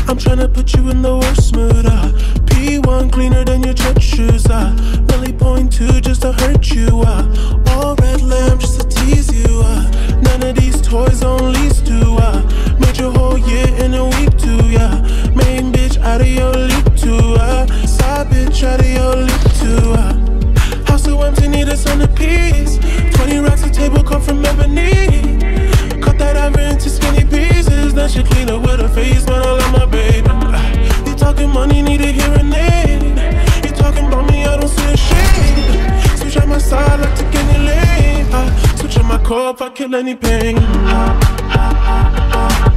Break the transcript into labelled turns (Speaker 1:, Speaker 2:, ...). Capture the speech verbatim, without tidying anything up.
Speaker 1: I'm tryna put you in the worst mood, uh. P one cleaner than your church shoes, uh. Really point two just to hurt you, uh. All red lamp just to tease you, uh. None of these toys on lease to, uh. Made your whole year in a week too, yeah. Main bitch out of your league too, uh. Side bitch out of your league too, uh. House so empty, need a centerpiece. Twenty racks a table come from ebony. Cut that ivory into skinny pieces. Then she clean up with her face, man, I love my baby. You talking money, need a hearing aid. You talking about me, I don't see a shade. Switch on my side, like take any lane. uh, Switch on my core if I kill any pain. uh, uh, uh, uh.